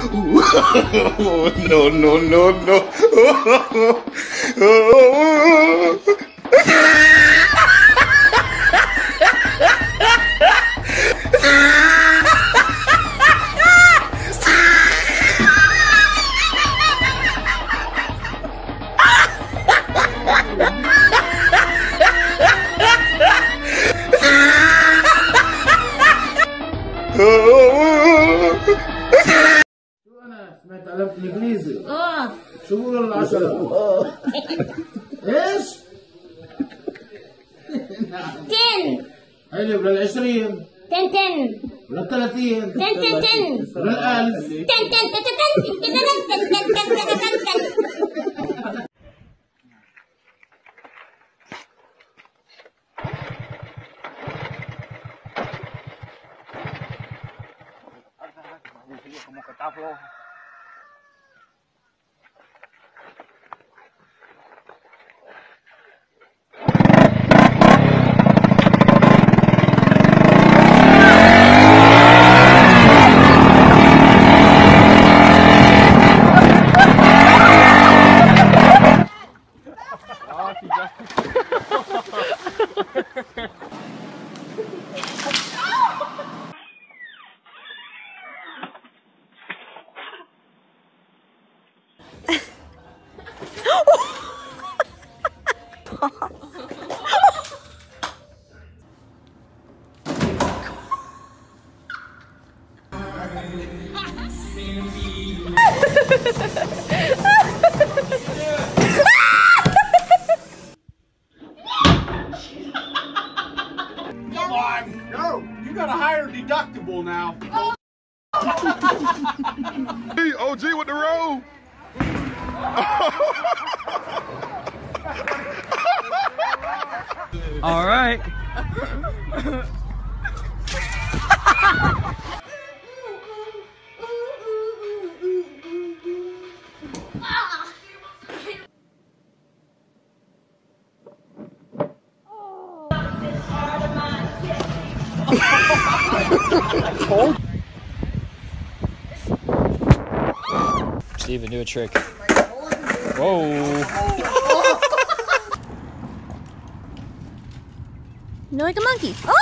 No, no, no, no. أنا سمعت علم الإنجليزي. شو بقولوا ال10؟ إيش؟ 10. حلو لل20. 10 لل30. 10 10 لل1000. 10. Como que está flojo. Come on! No! You got a higher deductible now. Hey, OG with the roll. All right. Steven, do a trick. Whoa. No, like a monkey. Oh!